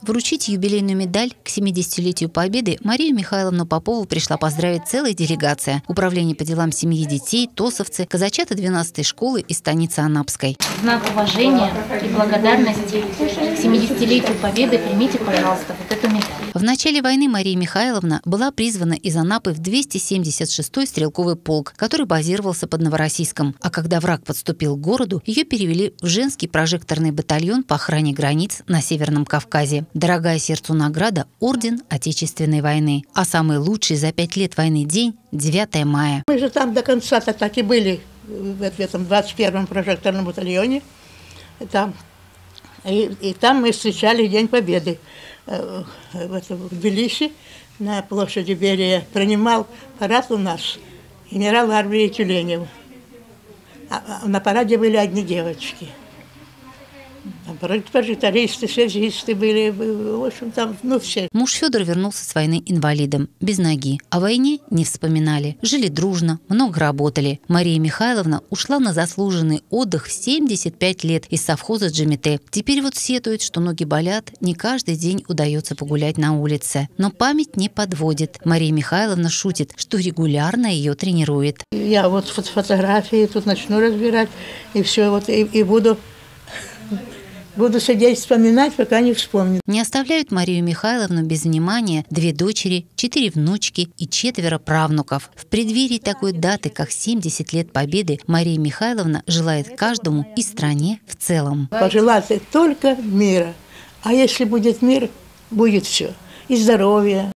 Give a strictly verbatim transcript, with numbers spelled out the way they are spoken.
Вручить юбилейную медаль к семидесятилетию Победы Марию Михайловну Попову пришла поздравить целая делегация. Управление по делам семьи и детей, тосовцы, казачата двенадцатой школы и станицы Анапской. В знак уважения и благодарности к семидесятилетию Победы примите, пожалуйста, вот эту медаль. В начале войны Мария Михайловна была призвана из Анапы в двести семьдесят шестой стрелковый полк, который базировался под Новороссийском. А когда враг подступил к городу, ее перевели в женский прожекторный батальон по охране границ на Северном Кавказе. Дорогая сердцу награда – орден Отечественной войны. А самый лучший за пять лет войны день – девятое мая. Мы же там до конца-то так и были в этом двадцать первом прожекторном батальоне. Там. И, и там мы встречали День Победы. В, в Тбилиси на площади Берия принимал парад у нас генерал армии Тюленев. А, а на параде были одни девочки. Там прожектористы, связисты были, в общем, там, ну, все. Муж Федор вернулся с войны инвалидом, без ноги. О войне не вспоминали. Жили дружно, много работали. Мария Михайловна ушла на заслуженный отдых в семьдесят пять лет из совхоза Джамите. Теперь вот сетует, что ноги болят, не каждый день удается погулять на улице. Но память не подводит. Мария Михайловна шутит, что регулярно ее тренирует. Я вот фотографии тут начну разбирать, и все, вот, и, и буду... Буду сидеть вспоминать, пока не вспомню. Не оставляют Марию Михайловну без внимания две дочери, четыре внучки и четверо правнуков. В преддверии такой даты, как семьдесят лет Победы, Мария Михайловна желает каждому и стране в целом. Пожелать только мира. А если будет мир, будет все. И здоровье.